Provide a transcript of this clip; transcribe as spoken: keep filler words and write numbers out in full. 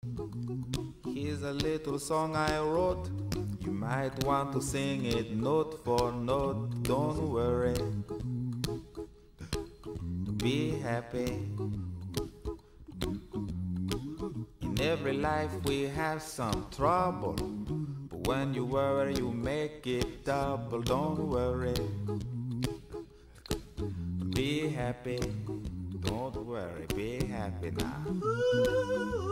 Here's a little song I wrote. You might want to sing it note for note. Don't worry, be happy. In every life we have some trouble, but when you worry you make it double. Don't worry, be happy. Don't worry, be happy now.